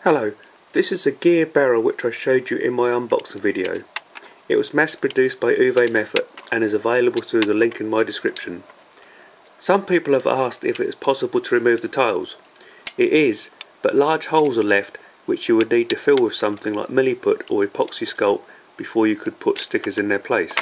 Hello, this is a gear barrel which I showed you in my unboxing video. It was mass produced by Uwe Method and is available through the link in my description. Some people have asked if it is possible to remove the tiles. It is, but large holes are left which you would need to fill with something like Milliput or epoxy sculpt before you could put stickers in their place.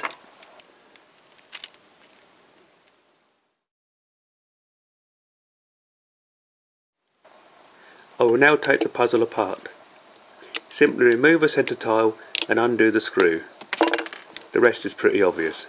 I will now take the puzzle apart. Simply remove a centre tile and undo the screw. The rest is pretty obvious.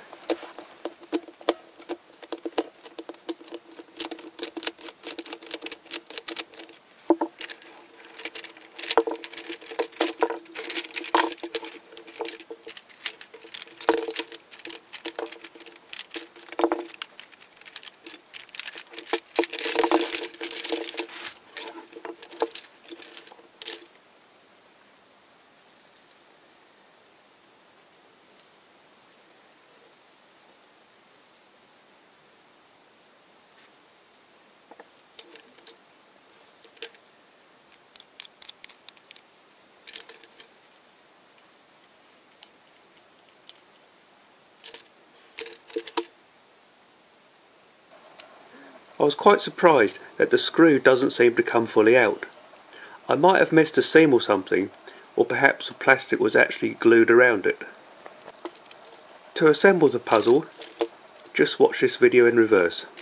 I was quite surprised that the screw doesn't seem to come fully out. I might have missed a seam or something, or perhaps the plastic was actually glued around it. To assemble the puzzle, just watch this video in reverse.